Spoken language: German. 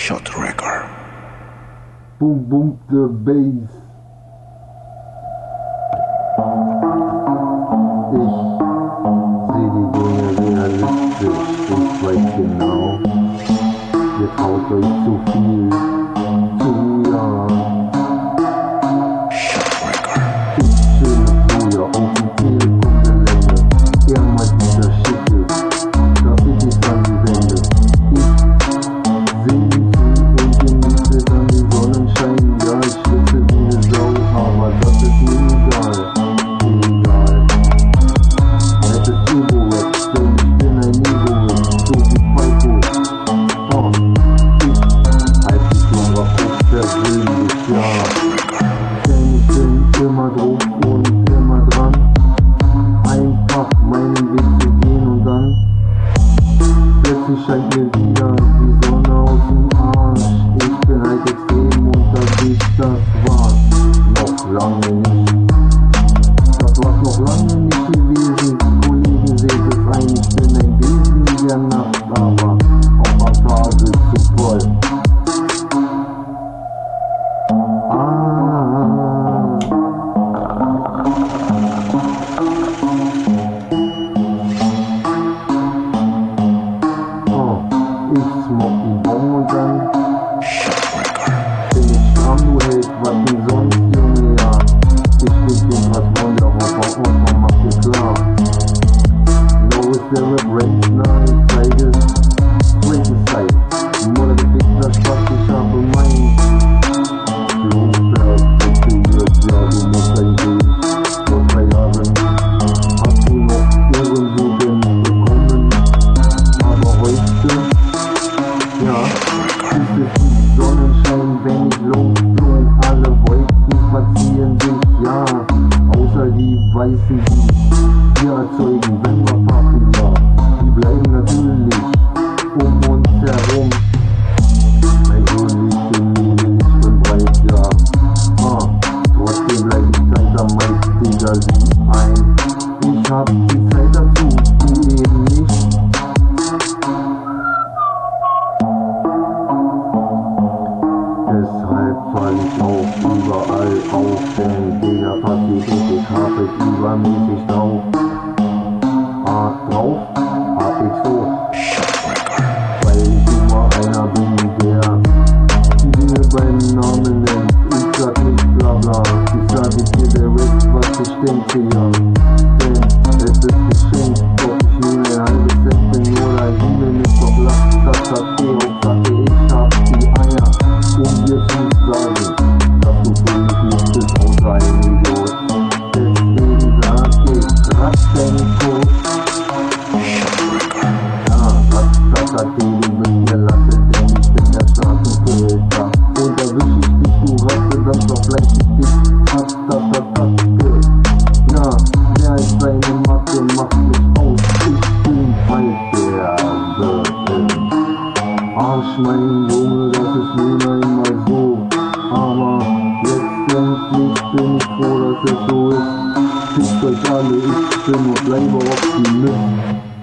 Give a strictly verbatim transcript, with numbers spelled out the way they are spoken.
Shot Record. Boom, boom, the bass. Ich sehe die Dinge realistisch, ich weiß genau, ihr traut euch zu viel zu, ja. Shot Record. Ich chille früher auf dem Telekom-Gelände, er meint dieser Schicke, Graffiti ist an die Wände. Ich seh ihm zu und genieße dann den Sonnenschein, ja, ich schwitze wie ne Sau, aber das ist mir egal, egal. Es ist Ego-Rap, denn ich bin ein Ego-Rap, so wie Falco. Oh, ich halt die Kamera hoch persönlich, ja. Denn ich bin immer drauf und immer dran, einfach meinen Weg zu gehen und dann plötzlich scheint mir wieder die Sonne aus dem Arsch. Ich bin halt extrem unterwegs, das war noch lange nicht. Das war's noch lange nicht gewesen. Kollegen, seht es ein, ich bin ein Wesen in der Nacht, aber auf der Tage zu voll. Ah. Oh, ich smoke die Bon und dann bin ich stramm, du hältst was denn sonst, Junge, ja. Ich geb den was von der Hopper und man macht dir klar. No is there a range, na, ich zeige Frankenstein. Mutter bewegt das Spaß, ich habe mein Flow perfektioniert, ja, du musst ein Leben. Vor drei Jahren hast du noch Ehrenjugend bekommen, aber heute, ja, ist es wie Sonnenschein, wenn ich losflog, alle Wolken verziehen sich, ja, außer die Weißen, die wir erzeugen, wenn wir passen, ja, die bleiben natürlich um uns herum. Also nicht im Nebel, ich bin breit, ja, ah, trotzdem bleib ich Zeit am meisten, Digga, sieh ein, ich hab die Zeit dazu, du eben nicht. Deshalb fall ich auch überall auf, denn Digga passiert und ich hab es übermäßig drauf. Ah, drauf hab ich so, weil ich immer einer bin, der die Dinge beim Namen nennt. Ich sag nicht bla bla, ich sag dir direkt, was ich denke, ja. Denn es ist geschenkt, ob ich nur ein halbes Cent bin oder ein Himmel ist doch lacht, das hat die Hauptsache, ich hab die Eier, um dir zu sagen, dass du für mich nicht bist, außer ein Idiot. Deswegen sag ich, Ratschenko. Ja, Ratschatati, du bist mir Latte, denn ich bin der Straßenköter. Und erwisch ich dich, du Ratte, dann verfleisch ich dich, Ratatatatake. Ja, wer als seine Mathe macht mich aus, ich bin halt der Wirt. Arsch, mein Junge, das ist nun einmal so. Aber letztendlich bin ich froh, dass es so ist. Fickt euch alle, ich bin und bleibe Optimist.